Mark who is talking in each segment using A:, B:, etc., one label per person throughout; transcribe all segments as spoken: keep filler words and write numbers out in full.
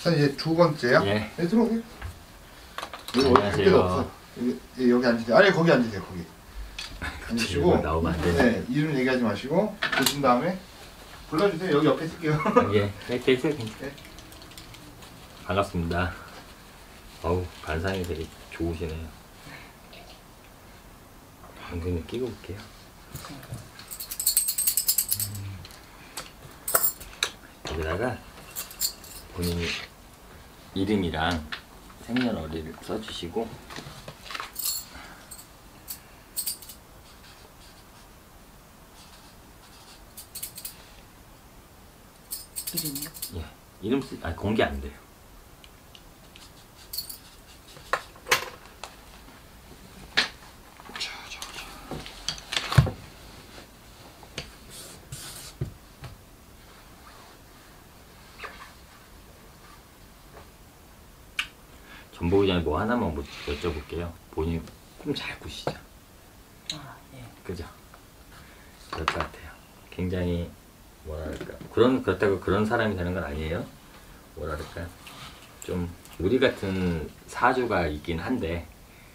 A: 선 이제 두 번째요?
B: 예.
A: 네, 들어오세요. 여기
B: 안녕하세요.
A: 없어. 여기, 예, 여기 앉으세요. 아니 거기 앉으세요. 거기. 앉으시고
B: 나오면 안 되네.
A: 네, 이름 얘기하지 마시고 보신 다음에 불러주세요. 여기 옆에 쓸게요.
B: 예, 이렇게 있어요.
A: 네.
B: 반갑습니다. 어우, 관상이 되게 좋으시네요. 방금 끼고 올게요. 음. 여기다가 본인이 이름이랑 생년월일을 써주시고
C: 이름이요?
B: 예, 이름 쓰, 아니 공개 안 돼요. 전보기 전에 뭐 하나만 뭐 여쭤볼게요. 본인 꿈 잘 꾸시죠?
C: 아, 예.
B: 그죠? 그럴 것 같아요. 굉장히 뭐랄까 그런 그렇다고 그런 사람이 되는 건 아니에요. 뭐랄까 좀 우리 같은 사주가 있긴 한데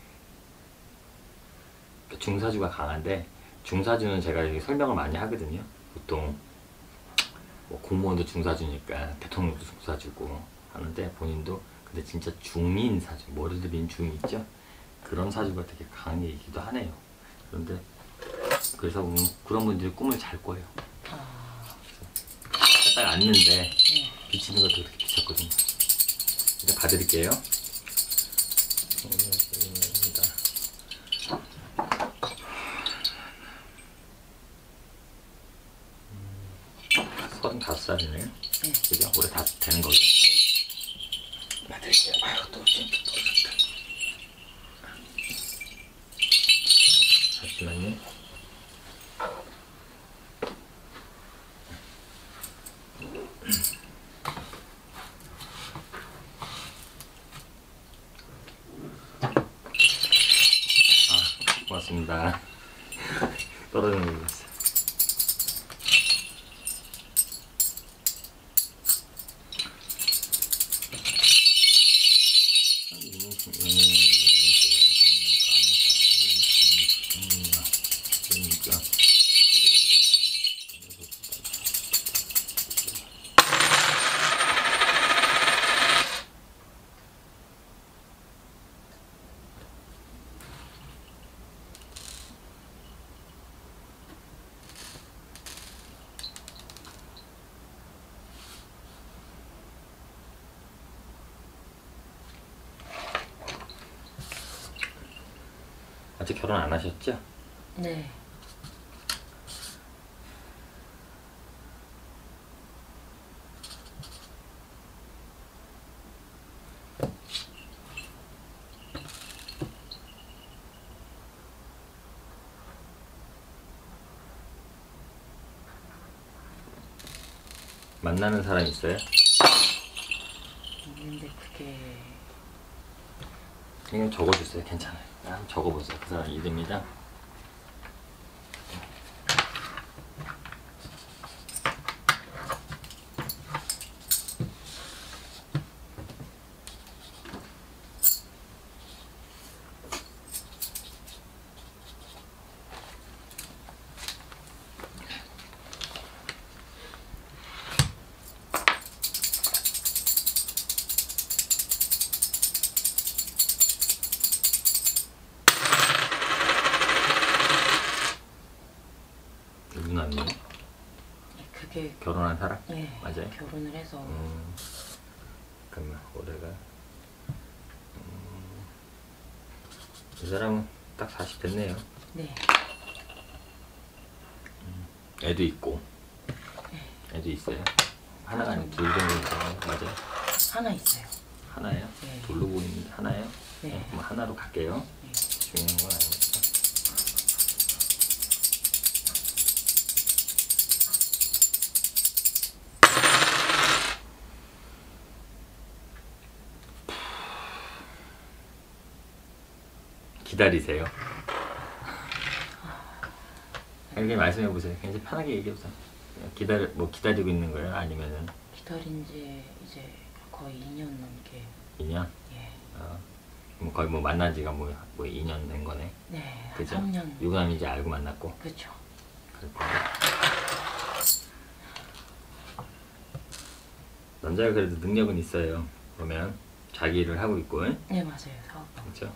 B: 중사주가 강한데 중사주는 제가 이렇게 설명을 많이 하거든요. 보통 뭐 공무원도 중사주니까 대통령도 중사주고 하는데 본인도 근데 진짜 중인 사주, 머리 들린 중이 있죠? 그런 사주가 되게 강한 얘기기도 하네요. 그런데 그래서 음, 그런 분들이 꿈을 잘 꿔요.
C: 아,
B: 딱 앉는데
C: 네.
B: 비치는 것도 그렇게 비쳤거든요. 이제 봐드릴게요. 서른다섯 살이네요.
C: 네.
B: 그죠? 올해 다 되는 거죠?
C: 네.
B: 봐드릴게요. 아유, 또, 또, 또, 잠시만요. 아, 고맙습니다. 떨어지는 거 있어요. 아직 결혼 안 하셨죠?
C: 네.
B: 만나는 사람 있어요?
C: 있는데 그게
B: 그냥 적어주세요. 괜찮아요. 한번 적어보세요. 그 사람 이름이랑 누나님
C: 그게
B: 결혼한 사람?
C: 네.
B: 맞아요?
C: 결혼을 해서
B: 음, 잠깐만 올해가 음, 이 사람은 딱 사십 됐네요.
C: 네.
B: 애도 있고 애도 있어요. 하나가 아니고 둘 정도 있어요. 맞아요?
C: 하나 있어요.
B: 하나예요?
C: 네.
B: 둘로 보이는데 하나예요?
C: 네.
B: 네, 그럼 하나로 갈게요.
C: 네.
B: 중요한 건 아니니까. 기다리세요. 이렇게 말씀해 보세요. 굉장히 편하게 얘기해 보세요. 기다려 뭐 기다리고 있는 거예요? 아니면은
C: 기다린 지 이제 거의 이 년 넘게.
B: 이 년?
C: 예.
B: 어, 뭐 거의 뭐 만난 지가 뭐, 뭐 이 년 된 거네.
C: 네. 한
B: 그죠?
C: 삼 년.
B: 유부남인지 알고 만났고.
C: 그렇죠.
B: 그렇고. 남자가 그래도 능력은 있어요. 보면 자기 일을 하고 있고. 응?
C: 네 맞아요. 사업하고.
B: 그렇죠?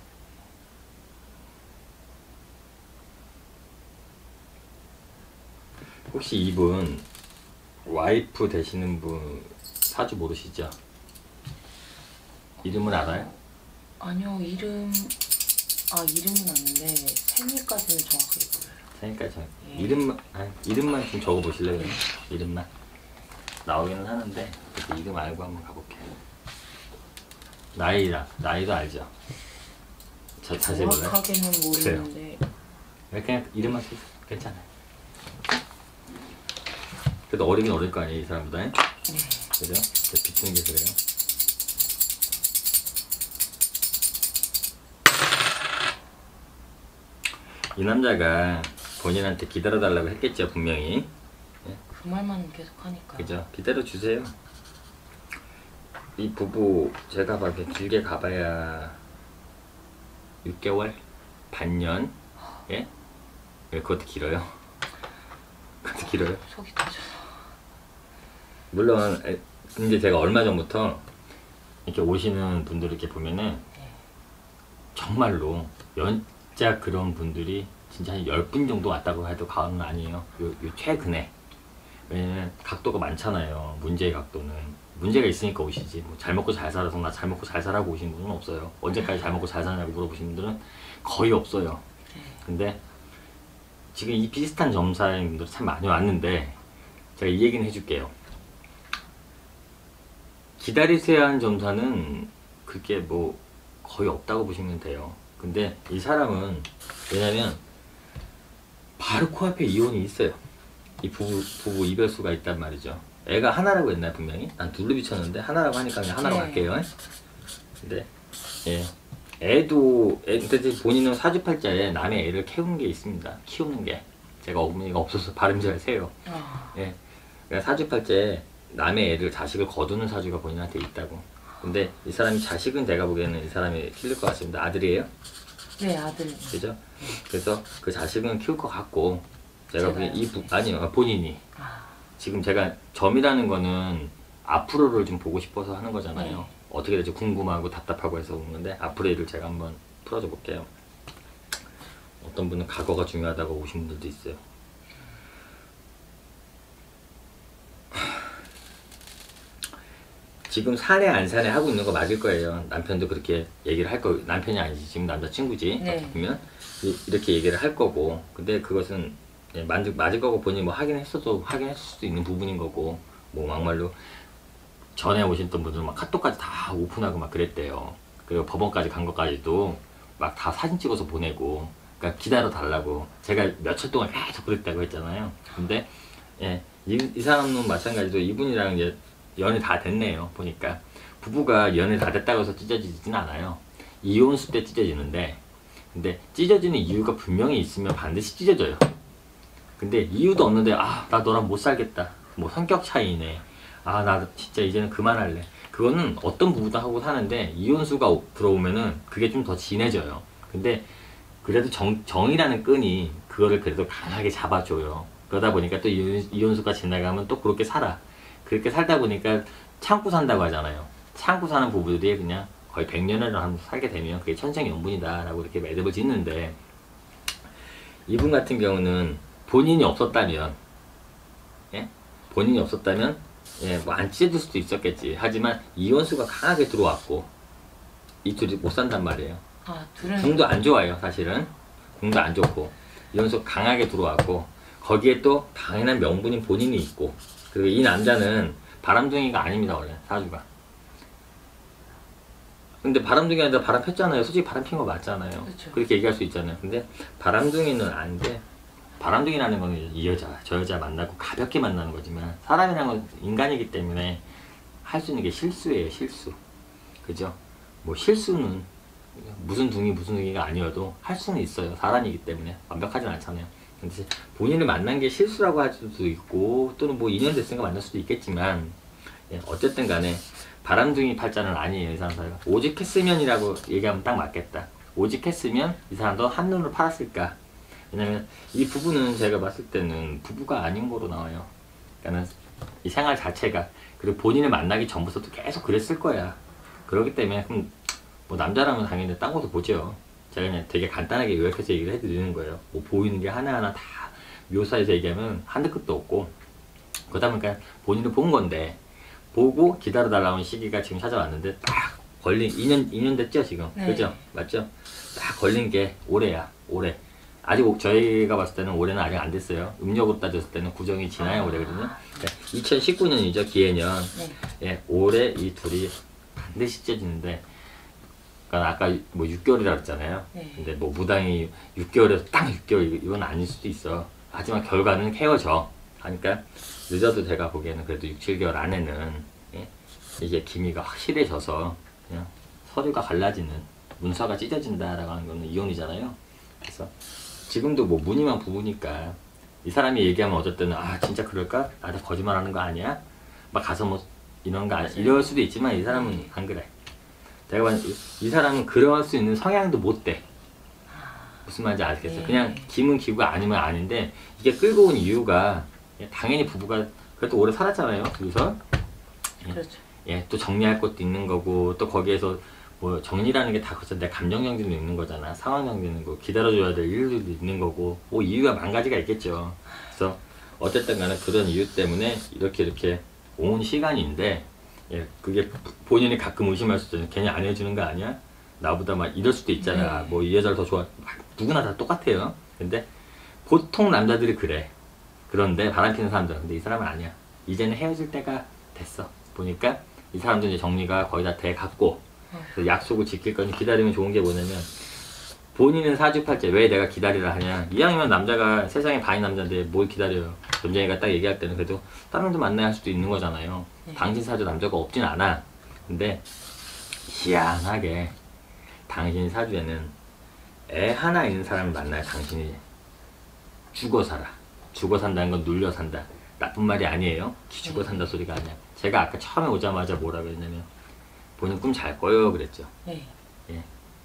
B: 혹시 이분 와이프 되시는 분 사주 모르시죠? 이름은 알아요?
C: 아니요 이름 아 이름은 아는데 생일까지는 정확하게 몰라요.
B: 그러니까 저
C: 예.
B: 이름만 아, 이름만 좀 적어 보실래요? 그냥? 이름만 나오기는 하는데 그래도 이름 알고 한번 가볼게요. 나이라 나이도 알죠? 자, 자세히 몰라요?
C: 정확하게는 모르는데
B: 그냥 이름만 쓰세요. 괜찮아요. 그래도 어리긴 어릴 거 아니에요 이 사람보다.
C: 네.
B: 그죠? 비추는 게 그래요. 이 남자가 본인한테 기다려달라고 했겠죠 분명히.
C: 그 말만 계속 하니까.
B: 그죠? 기다려주세요. 이 부부 제가 봐도 길게 가봐야 육 개월? 반년? 예? 왜 그것도 길어요? 그것도 길어요?
C: 속이 터져서.
B: 물론 에, 근데 제가 얼마 전부터 이렇게 오시는 분들 이렇게 보면은
C: 네.
B: 정말로 연자 그런 분들이 진짜 한 열 분 정도 왔다고 해도 과언은 아니에요. 요, 요 최근에. 왜냐면 각도가 많잖아요. 문제의 각도는. 문제가 있으니까 오시지. 뭐 잘 먹고 잘 살아서 나 잘 먹고 잘 살라고 오신 분은 없어요. 언제까지 잘 먹고 잘 사냐고 물어보시는 분들은 거의 없어요.
C: 네.
B: 근데 지금 이 비슷한 점사인 분들이 참 많이 왔는데 제가 이 얘기는 해줄게요. 기다리세요 하는 점사는 그게 뭐 거의 없다고 보시면 돼요. 근데 이 사람은 왜냐면 바로 코앞에 이혼이 있어요. 이 부부, 부부 이별수가 있단 말이죠. 애가 하나라고 했나요 분명히? 난 둘로 비쳤는데 하나라고 하니까 그냥 하나로
C: 네.
B: 갈게요. 근데 예, 애도 애, 근데 본인은 사주팔자에 남의 애를 키우는 게 있습니다. 키우는 게 제가 어머니가 없어서 발음 잘 세요.
C: 아,
B: 예, 그러니까 사주팔자에 남의 애를 자식을 거두는 사주가 본인한테 있다고. 근데 이 사람이 자식은 제가 보기에는 이 사람이 키울 것 같습니다. 아들이에요?
C: 네 아들.
B: 그죠? 그래서 그 자식은 키울 것 같고 제가
C: 제가요?
B: 보기엔 이 부, 아니요 본인이
C: 아,
B: 지금 제가 점이라는 거는 앞으로를 좀 보고 싶어서 하는 거잖아요.
C: 네.
B: 어떻게 될지 궁금하고 답답하고 해서 오는 건데 앞으로의 일을 제가 한번 풀어줘 볼게요. 어떤 분은 과거가 중요하다고 오신 분들도 있어요. 지금 사내 안 사내 하고 있는 거 맞을 거예요. 남편도 그렇게 얘기를 할 거, 남편이 아니지 지금 남자친구지.
C: 네.
B: 어떻게 보면 이- 이렇게 얘기를 할 거고, 근데 그것은 예, 맞을, 맞을 거고 본인이 뭐 하긴 했어도 하긴 했을 수도 있는 부분인 거고, 뭐 막말로 전에 오셨던 분들은 막 카톡까지 다 오픈하고 막 그랬대요. 그리고 법원까지 간 것까지도 막 다 사진 찍어서 보내고, 그러니까 기다려 달라고. 제가 며칠 동안 계속 그랬다고 했잖아요. 근데 예, 이, 이 사람은 마찬가지로 이분이랑 이제 연애 다 됐네요. 보니까 부부가 연애 다 됐다고 해서 찢어지진 않아요. 이혼수 때 찢어지는데, 근데 찢어지는 이유가 분명히 있으면 반드시 찢어져요. 근데 이유도 없는데 아 나 너랑 못 살겠다, 뭐 성격 차이네, 아 나 진짜 이제는 그만할래, 그거는 어떤 부부도 하고 사는데 이혼수가 오- 들어오면은 그게 좀 더 진해져요. 근데 그래도 정, 정이라는 끈이 그거를 그래도 강하게 잡아줘요. 그러다 보니까 또 이혼, 이혼수가 지나가면 또 그렇게 살아. 그렇게 살다 보니까 참고 산다고 하잖아요. 참고 사는 부부들이 그냥 거의 백 년을 한 살게 되면 그게 천생연분이다 라고 이렇게 매듭을 짓는데, 이분 같은 경우는 본인이 없었다면 예? 본인이 없었다면 예, 뭐 안 찢어질 수도 있었겠지. 하지만 이혼수가 강하게 들어왔고 이 둘이 못 산단 말이에요.
C: 아 둘은
B: 궁도 안 좋아요. 사실은 궁도 안 좋고 이혼수 강하게 들어왔고, 거기에 또 당연한 명분인 본인이 있고, 그리고 이 남자는 바람둥이가 아닙니다. 원래 사주가. 근데 바람둥이 아니라 바람 폈잖아요. 솔직히 바람 핀 거 맞잖아요.
C: 그쵸.
B: 그렇게 얘기할 수 있잖아요. 근데 바람둥이는 아닌데, 바람둥이라는 거는 이 여자 저 여자 만나고 가볍게 만나는 거지만, 사람이라는 건 인간이기 때문에 할 수 있는 게 실수예요. 실수. 그죠? 뭐 실수는 무슨 둥이 무슨 둥이가 아니어도 할 수는 있어요. 사람이기 때문에 완벽하진 않잖아요. 근데 본인을 만난 게 실수라고 할 수도 있고, 또는 뭐 인연 됐으니까 만날 수도 있겠지만, 예, 어쨌든 간에 바람둥이 팔자는 아니에요. 이 사람 사이가 오직 했으면이라고 얘기하면 딱 맞겠다. 오직 했으면 이 사람도 한눈으로 팔았을까. 왜냐면 이 부부는 제가 봤을 때는 부부가 아닌 거로 나와요. 그러니까 이 생활 자체가, 그리고 본인을 만나기 전부터도 계속 그랬을 거야. 그렇기 때문에 그럼 뭐 남자라면 당연히 딴 것도 보죠. 제가 그냥 되게 간단하게 요약해서 얘기를 해드리는 거예요. 뭐 보이는 게 하나하나 다 묘사해서 얘기하면 한도 끝도 없고, 그러다 보니까 본인을 본 건데, 보고 기다려달라는 시기가 지금 찾아왔는데 딱 걸린 이 년 이 년 됐죠 지금.
C: 네.
B: 그죠? 맞죠? 딱 걸린 게 올해야. 올해 아직 저희가 봤을 때는 올해는 아직 안 됐어요. 음력으로 따졌을 때는 구정이 지나야
C: 아.
B: 올해거든요. 그러니까 이천십구 년이죠 기해년.
C: 네.
B: 예, 올해 이 둘이 반드시 찢어지는데, 그러니까 아까 뭐 육 개월이라고 했잖아요.
C: 네.
B: 근데 뭐 무당이 육 개월에서 딱 육 개월 이건 아닐 수도 있어. 하지만 결과는 헤어져. 하니까 늦어도 제가 보기에는 그래도 육, 칠 개월 안에는, 예? 이게 기미가 확실해져서 그냥 서류가 갈라지는, 문서가 찢어진다라고 하는 거는 이혼이잖아요. 그래서 지금도 뭐 무늬만 부부니까 이 사람이 얘기하면 어쩔 때는 아 진짜 그럴까? 나한테 거짓말하는 거 아니야? 막 가서 뭐 이런 거 아니, 이럴 수도 있지만 이 사람은 안 그래. 내가 봤을 때 이 사람은 그럴 수 있는 성향도 못 돼. 무슨 말인지 알겠어.
C: 네.
B: 그냥 기면 기구가 아니면 아닌데, 이게 끌고 온 이유가 당연히 부부가 그래도 오래 살았잖아요. 그래서 예,
C: 그렇죠.
B: 예, 또 정리할 것도 있는 거고, 또 거기에서 뭐 정리라는 게 다 그렇죠. 내 감정 정리도 있는 거잖아. 상황 정리는 있는 거, 기다려줘야 될 일들도 있는 거고, 뭐 이유가 만 가지가 있겠죠. 그래서 어쨌든 간에 그런 이유 때문에 이렇게 이렇게 온 시간인데, 예, 그게 본인이 가끔 의심할 수도 있는, 괜히 안 해주는 거 아니야? 나보다 막 이럴 수도 있잖아.
C: 네.
B: 뭐 이 여자를 더 좋아. 막 누구나 다 똑같아요. 근데 보통 남자들이 그래. 그런데 바람피는 사람들은, 근데 이 사람은 아니야. 이제는 헤어질 때가 됐어. 보니까 이 사람도 이제 정리가 거의 다 돼 갔고, 그래서 약속을 지킬 거니 기다리면 좋은 게 뭐냐면, 본인은 사주팔자 왜 내가 기다리라 하냐. 이왕이면 남자가 세상에 반이 남자인데 뭘 기다려요. 전쟁이가 딱 얘기할 때는 그래도 다른 데 만나야 할 수도 있는 거잖아요.
C: 네.
B: 당신 사주 남자가 없진 않아. 근데 희한하게 당신 사주에는 애 하나 있는 사람을 만나야 당신이 죽어 살아. 죽어 산다는 건 눌려 산다. 나쁜 말이 아니에요. 죽어 산다 소리가 아니야. 제가 아까 처음에 오자마자 뭐라 그랬냐면, 본인 꿈 잘 꿔요 그랬죠.
C: 네.
B: 예.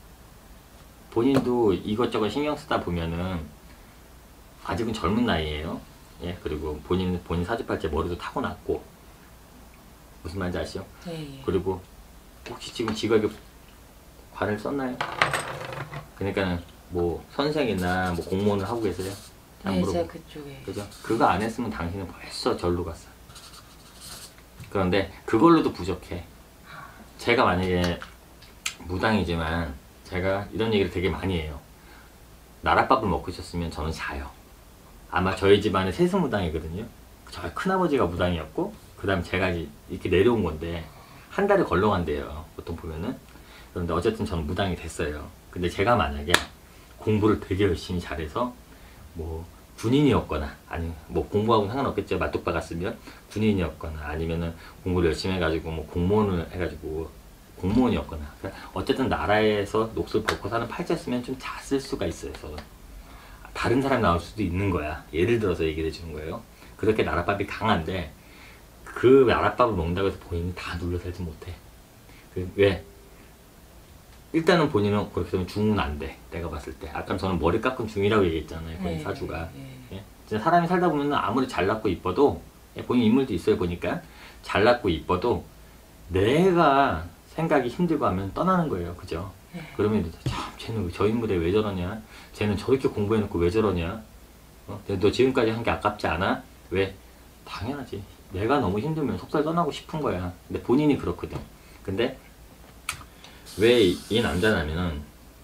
B: 본인도 이것저것 신경 쓰다 보면은 아직은 젊은 나이에요. 예. 그리고 본인 본인 사주팔자 머리도 타고났고, 무슨 말인지 아시죠?
C: 네.
B: 그리고 혹시 지금 직업에 관을 썼나요? 그러니까는 뭐 선생이나 뭐 공무원을 하고 계세요? 안
C: 네,
B: 물어보고.
C: 제가 그쪽에.
B: 그죠? 그거 안 했으면 당신은 벌써 절로 갔어. 그런데 그걸로도 부족해. 제가 만약에 무당이지만 제가 이런 얘기를 되게 많이 해요. 나랏밥을 먹고 있었으면 저는 자요. 아마 저희 집안의 세습무당이거든요. 저희 큰아버지가 무당이었고, 그 다음 제가 이렇게 내려온 건데 한 달에 걸러간대요. 보통 보면은. 그런데 어쨌든 저는 무당이 됐어요. 근데 제가 만약에 공부를 되게 열심히 잘해서 뭐 군인이었거나, 아니 뭐 공부하고는 상관없겠죠. 맛독 박았으면 군인이었거나, 아니면은 공부를 열심히 해가지고 뭐 공무원을 해가지고 공무원이었거나, 그러니까 어쨌든 나라에서 녹슬 벗고 사는 팔자였으면 좀 잤을 수가 있어요. 저는 다른 사람 나올 수도 있는 거야. 예를 들어서 얘기를 해주는 거예요. 그렇게 나랏밥이 강한데 그 나랏밥을 먹는다고 해서 본인이 다 눌러 살지 못해. 그 왜? 일단은 본인은 그렇게 되면 중은 안 돼. 내가 봤을 때. 아까 저는 머리 깎은 중이라고 얘기했잖아요. 본인
C: 네,
B: 사주가.
C: 네.
B: 예? 진짜 사람이 살다 보면 아무리 잘났고 이뻐도, 예, 본인 인물도 있어요. 보니까 잘났고 이뻐도 내가 생각이 힘들고 하면 떠나는 거예요. 그죠?
C: 네.
B: 그러면 이제 참 쟤는 저 인물에 왜 저러냐, 쟤는 저렇게 공부해놓고 왜 저러냐, 어? 너 지금까지 한 게 아깝지 않아? 왜? 당연하지. 내가 너무 힘들면 속살 떠나고 싶은 거야. 근데 본인이 그렇거든. 근데 왜 이 남자냐면은,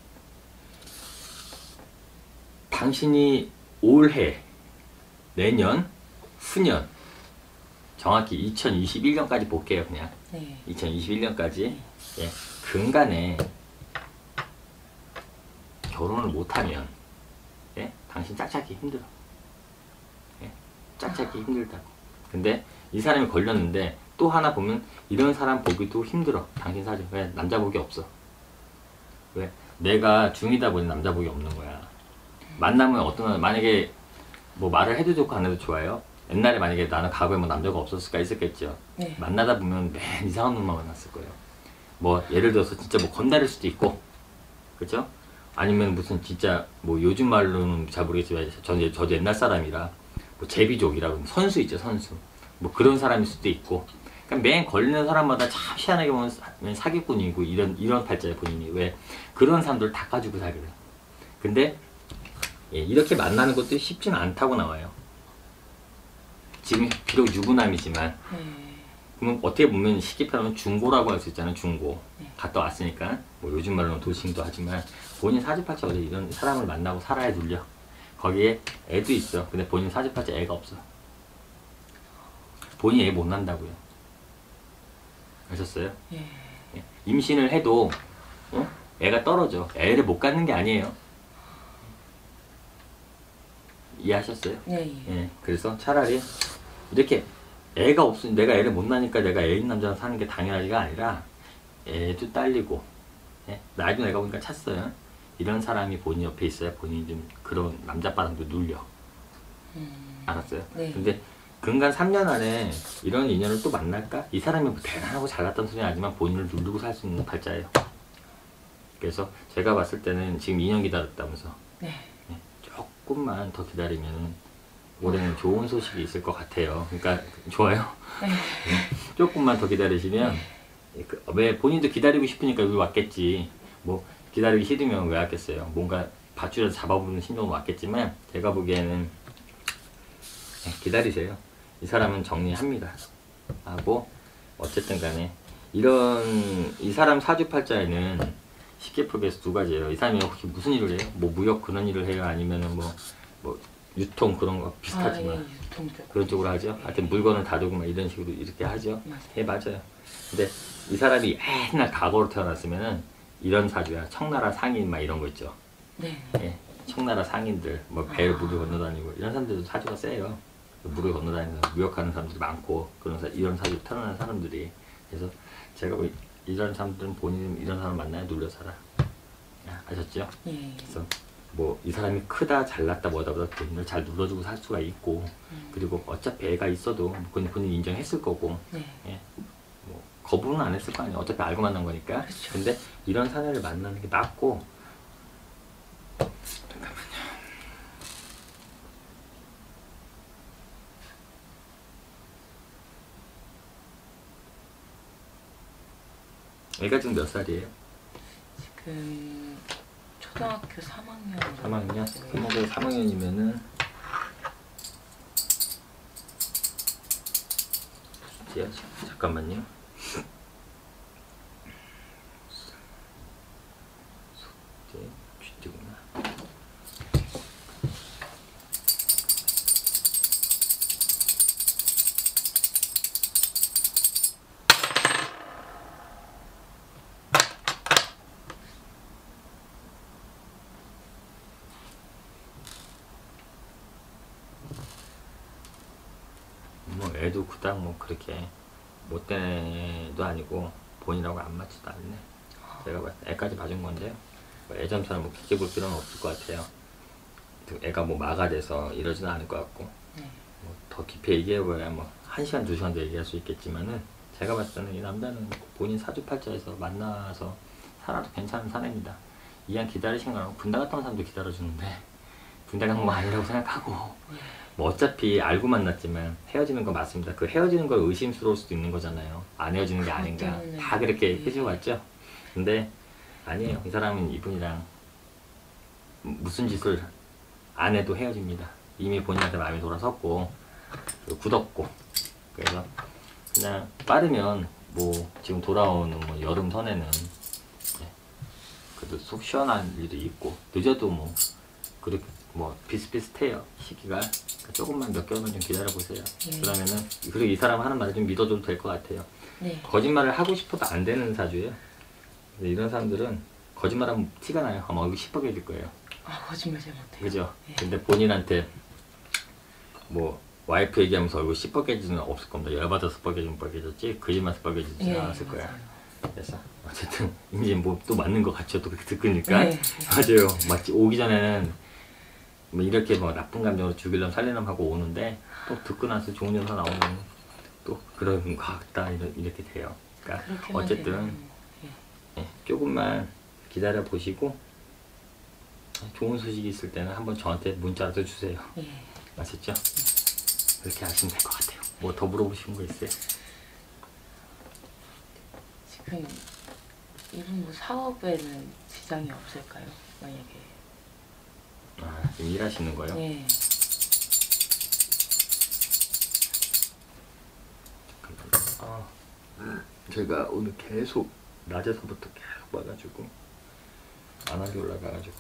B: 당신이 올해, 내년, 후년, 정확히 이천이십일 년까지 볼게요. 그냥
C: 네.
B: 이천이십일 년까지 예, 근간에 결혼을 못하면, 예, 당신 짝짝이 힘들어. 예, 짝짝이 힘들다고. 근데 이 사람이 걸렸는데 또 하나 보면 이런 사람 보기도 힘들어. 당신 사주. 왜? 남자 복이 없어. 왜? 내가 중이다 보니 남자 복이 없는 거야. 만나면 어떤, 만약에 뭐 말을 해도 좋고 안 해도 좋아요. 옛날에 만약에 나는 과거에 뭐 남자가 없었을까 있었겠죠.
C: 네.
B: 만나다 보면 맨 이상한 놈만 만났을 거예요. 뭐 예를 들어서 진짜 뭐 건달일 수도 있고, 그죠? 아니면 무슨 진짜 뭐 요즘 말로는 잘 모르겠지만 저는 저도 옛날 사람이라 뭐 제비족이라고 선수 있죠, 선수. 뭐 그런 사람일 수도 있고. 그러니까 맨 걸리는 사람마다 참 희한하게 보면 사- 사기꾼이고 이런 이런 팔자에 본인이 왜 그런 사람들 다 가지고 살게 돼요. 근데 예, 이렇게 만나는 것도 쉽지는 않다고 나와요. 지금 비록 유부남이지만
C: 네.
B: 그러면 어떻게 보면 시기표는 중고라고 할 수 있잖아요. 중고.
C: 네.
B: 갔다 왔으니까 뭐 요즘 말로는 도싱도 하지만 본인 사주팔자 어디 이런 사람을 만나고 살아야 눌려. 거기에 애도 있어. 근데 본인 사주팔자 애가 없어. 본인 애 못 난다고요. 아셨어요?
C: 예.
B: 예. 임신을 해도 어? 애가 떨어져. 애를 못 갖는 게 아니에요. 이해하셨어요?
C: 네. 예.
B: 예. 그래서 차라리 이렇게 애가 없으니 내가 애를 못 낳으니까 내가 애 있는 남자랑 사는 게 당연하기가 아니라 애도 딸리고 예? 나이도 내가 보니까 찼어요. 이런 사람이 본인 옆에 있어야 본인이 좀 그런 남자 바람도 눌려.
C: 음.
B: 알았어요?
C: 네.
B: 근데 근간 삼 년 안에 이런 인연을 또 만날까? 이 사람이 뭐 대단하고 잘났다는 소리는 아니지만 본인을 누르고 살 수 있는 팔자예요. 그래서 제가 봤을 때는 지금 이 년 기다렸다면서
C: 네.
B: 예, 조금만 더 기다리면 올해는 좋은 소식이 있을 것 같아요. 그러니까 좋아요.
C: 네.
B: 예, 조금만 더 기다리시면 예, 그, 왜 본인도 기다리고 싶으니까 여기 왔겠지. 뭐 기다리기 싫으면 왜 왔겠어요. 뭔가 밧줄에서 잡아보는 심정으로 왔겠지만 제가 보기에는 예, 기다리세요. 이 사람은 정리합니다. 하고 어쨌든 간에 이런 이 사람 사주팔자에는 쉽게 풀기해서 두 가지예요. 이 사람이 혹시 무슨 일을 해요? 뭐 무역 그런 일을 해요? 아니면은 뭐, 뭐 유통 그런 거 비슷하지만
C: 아, 예, 유통 쪽.
B: 그런 쪽으로 하죠. 하여튼 물건을 다루고 막 이런 식으로 이렇게 하죠.
C: 맞아요.
B: 예, 맞아요. 근데 이 사람이 옛날 과거로 태어났으면은 이런 사주야. 청나라 상인 막 이런 거 있죠.
C: 네.
B: 예, 청나라 상인들 뭐 배를 물을 건너다니고 이런 사람들도 사주가 세요. 물을 건너다니면서 무역하는 사람들이 많고 그런 사, 이런 사주로 태어난 사람들이. 그래서 제가 뭐 이런 사람들은 본인 이런 사람 만나야 눌려 살아. 아셨죠?
C: 예.
B: 그래서 뭐 이 사람이 크다 잘났다 뭐다 보다 본인을 잘 눌러주고 살 수가 있고
C: 음.
B: 그리고 어차피 애가 있어도 그건 본인 인정했을 거고
C: 네.
B: 예, 뭐 거부는 안 했을 거 아니에요. 어차피 알고 만난 거니까.
C: 그쵸.
B: 근데 이런 사내를 만나는 게 낫고. 잠깐만요. 애가 지금 몇 살이에요?
C: 지금 초등학교 삼 학년.
B: 삼 학년? 초등학교 삼 학년이면은 잠깐만요. 숙제 쥐띠구나. 뭐 애도 그닥 뭐 그렇게 못된 애도 아니고 본인하고 안 맞지도 않네. 제가 봤을 때 애까지 봐준 건데요. 뭐 애점처럼 뭐 깊게 볼 필요는 없을 것 같아요. 애가 뭐 마가 돼서 이러지는 않을 것 같고
C: 네.
B: 뭐 더 깊이 얘기해봐야 뭐 한 시간 두 시간도 얘기할 수 있겠지만은 제가 봤을 때는 이 남자는 본인 사주팔자에서 만나서 살아도 괜찮은 사내입니다. 이왕 기다리신 거라면 군대 갔다 온 사람도 기다려주는데 군대 간 거 아니라고 생각하고 뭐 어차피 알고 만났지만 헤어지는 건 맞습니다. 그 헤어지는 걸 의심스러울 수도 있는 거잖아요. 안 헤어지는 게 아닌가.
C: 때문에.
B: 다 그렇게
C: 네.
B: 해줘왔죠. 근데 아니에요. 이 사람은 이분이랑 무슨 짓을 안 해도 헤어집니다. 이미 본인한테 마음이 돌아섰고 굳었고 그래서 그냥 빠르면 뭐 지금 돌아오는 뭐 여름 선에는 네, 그래도 속 시원한 일도 있고 늦어도 뭐 그렇게 뭐 비슷비슷해요. 시기가. 그러니까 조금만 몇 개월만 좀 기다려보세요.
C: 네.
B: 그러면은 그리고 이 사람 하는 말을 좀 믿어줘도 될 것 같아요.
C: 네.
B: 거짓말을 하고 싶어도 안 되는 사주예요. 근데 이런 사람들은 거짓말하면 티가 나요. 아마 얼굴 시뻘개질 거예요.
C: 아, 거짓말 잘 못해요.
B: 그죠?
C: 네.
B: 근데 본인한테 뭐 와이프 얘기하면서 얼굴 시뻘개지는 없을 겁니다. 열받아서 뻘개지면 뻘개졌지 거짓말해서 뻘개지지
C: 예,
B: 않았을 거야.
C: 맞아요.
B: 그래서 어쨌든 이제 뭐 또 맞는 것 같죠. 또 그렇게 듣으니까
C: 네.
B: 맞아요. 마치 오기 전에는 뭐 이렇게 뭐 나쁜 감정으로 죽이려면 살리려면 하고 오는데 또 듣고 나서 좋은 영상 나오면 또 그런 것 같다 이렇게 돼요. 그러니까
C: 그렇게만
B: 어쨌든
C: 되면, 예.
B: 예, 조금만 기다려 보시고 좋은 소식이 있을 때는 한번 저한테 문자라도 주세요.
C: 예.
B: 아셨죠? 그렇게 하시면 될 것 같아요. 뭐 더 물어보시는 거 있어요?
C: 지금 이분 뭐 사업에는 지장이 없을까요? 만약에.
B: 아, 지금 일하시는 거요?
C: 예.
B: 아, 제가 오늘 계속 낮에서부터 계속 와가지고 안하게 올라가가지고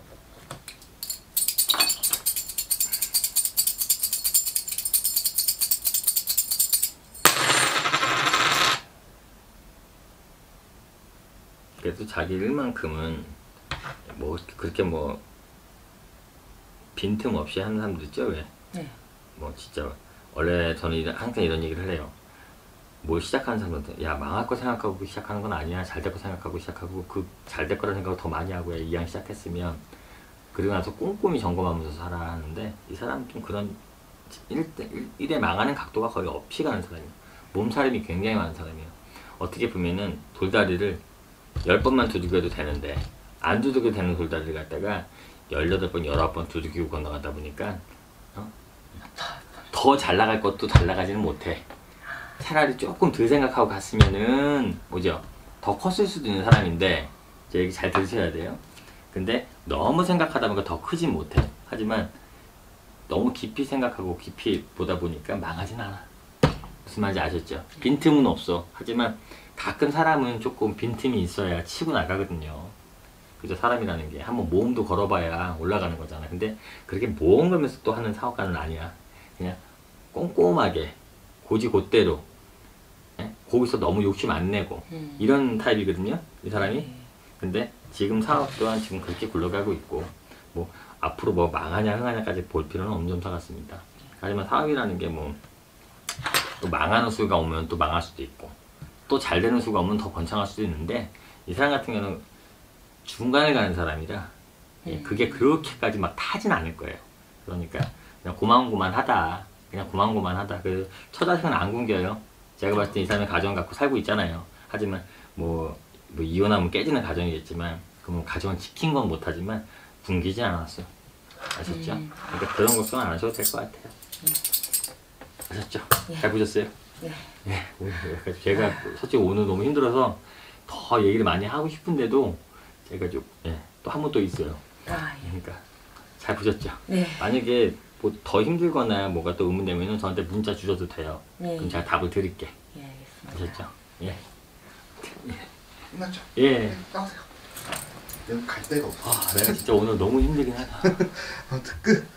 B: 그래도 자기 일만큼은 뭐 그렇게 뭐 빈틈없이 하는 사람들 있죠 왜?
C: 네.
B: 뭐 진짜 원래 저는 이런- 항상 이런 얘기를 해요. 뭘 시작하는 사람한테 야 망할 거 생각하고 시작하는 건 아니야. 잘 될 거 생각하고 시작하고 그 잘 될 거라는 생각을 더 많이 하고 해. 이왕 시작했으면 그리고 나서 꼼꼼히 점검하면서 살아 하는데 이 사람은 좀 그런 일, 일, 일에 망하는 각도가 거의 없이 가는 사람이에요. 몸살림이 굉장히 많은 사람이에요. 어떻게 보면은 돌다리를 열 번만 두들겨도 되는데 안 두들겨도 되는 돌다리를 갖다가 열여덟 번, 열아홉 번 두들기고 건너가다 보니까 어? 더 잘 나갈 것도 잘 나가지는 못해. 차라리 조금 덜 생각하고 갔으면은 뭐죠? 더 컸을 수도 있는 사람인데 제 얘기 잘 들으셔야 돼요. 근데 너무 생각하다 보니까 더 크진 못해. 하지만 너무 깊이 생각하고 깊이 보다 보니까 망하진 않아. 무슨 말인지 아셨죠? 빈틈은 없어. 하지만 가끔 사람은 조금 빈틈이 있어야 치고 나가거든요. 그죠? 사람이라는 게 한번 모험도 걸어봐야 올라가는 거잖아. 근데 그렇게 모험 걸면서 또 하는 사업가는 아니야. 그냥 꼼꼼하게 고지곧대로 예? 거기서 너무 욕심 안 내고
C: 음.
B: 이런 타입이거든요. 이 사람이.
C: 예.
B: 근데 지금 사업 또한 지금 그렇게 굴러가고 있고 뭐 앞으로 뭐 망하냐 흥하냐까지 볼 필요는 없는 점사 같습니다. 하지만 사업이라는 게 뭐 또 망하는 수가 오면 또 망할 수도 있고 또 잘 되는 수가 오면 더 번창할 수도 있는데 이 사람 같은 경우는 중간에 가는 사람이라 예, 그게 그렇게까지 막 타진 않을 거예요. 그러니까 그냥 고만고만하다. 그냥 고만고만하다. 그 처자식은 안 굶겨요. 제가 봤을 때 이 사람이 가정 갖고 살고 있잖아요. 하지만 뭐, 뭐 이혼하면 깨지는 가정이겠지만 그러면 가정은 지킨 건 못하지만 굶기지 않았어요. 아셨죠?
C: 음.
B: 그러니까 그런 걱정 안 하셔도 될 것 같아요.
C: 음.
B: 아셨죠?
C: 예.
B: 잘 보셨어요?
C: 네.
B: 네, 오늘 여기까지. 제가 솔직히 오늘 너무 힘들어서 더 얘기를 많이 하고 싶은데도 제가 좀, 예, 또 한 번 또 있어요.
C: 아, 예.
B: 그러니까 잘 보셨죠?
C: 네.
B: 만약에 뭐 더 힘들거나 뭐가 또 의문되면 저한테 문자 주셔도 돼요.
C: 네.
B: 그럼 제가 답을 드릴게.
C: 예, 알겠습니다.
B: 아셨죠? 예.
A: 끝났죠?
B: 예.
A: 네, 나오세요. 여기 갈 데가 없어.
B: 아, 내가 진짜 오늘 너무 힘들긴 하다.
A: 아무튼 끝.